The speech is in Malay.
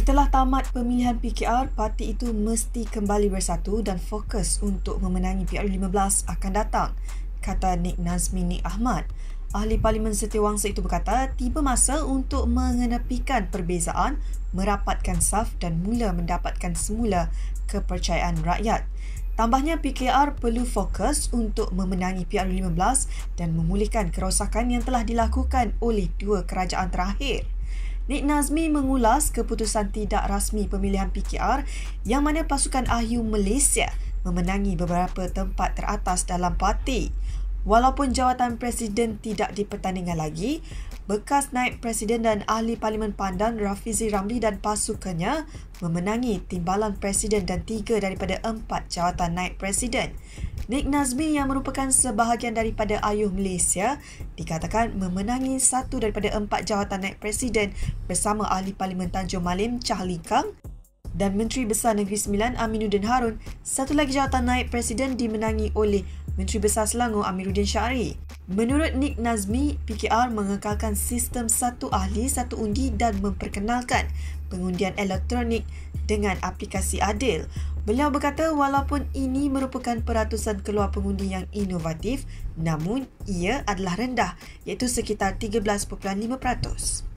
Setelah tamat pemilihan PKR, parti itu mesti kembali bersatu dan fokus untuk memenangi PRU15 akan datang, kata Nik Nazmi Nik Ahmad. Ahli Parlimen Setiawangsa itu berkata, tiba masa untuk mengenepikan perbezaan, merapatkan saf dan mula mendapatkan semula kepercayaan rakyat. Tambahnya, PKR perlu fokus untuk memenangi PRU15 dan memulihkan kerosakan yang telah dilakukan oleh dua kerajaan terakhir. Nik Nazmi mengulas keputusan tidak rasmi pemilihan PKR yang mana pasukan Ahyu Malaysia memenangi beberapa tempat teratas dalam parti. Walaupun jawatan Presiden tidak dipertandingkan lagi, bekas Naib Presiden dan Ahli Parlimen Pandan Rafizi Ramli dan pasukannya memenangi timbalan Presiden dan 3 daripada 4 jawatan Naib Presiden. Nik Nazmi yang merupakan sebahagian daripada Ahyu Malaysia dikatakan memenangi 1 daripada 4 jawatan Naib Presiden bersama Ahli Parlimen Tanjung Malim Charlie Kang dan Menteri Besar Negeri Sembilan Aminuddin Harun. Satu lagi jawatan Naib Presiden dimenangi oleh Menteri Besar Selangor Amiruddin Syari. Menurut Nik Nazmi, PKR mengekalkan sistem satu ahli, satu undi dan memperkenalkan pengundian elektronik dengan aplikasi Adil. Beliau berkata walaupun ini merupakan peratusan keluar pengundi yang inovatif, namun ia adalah rendah, iaitu sekitar 13.5%.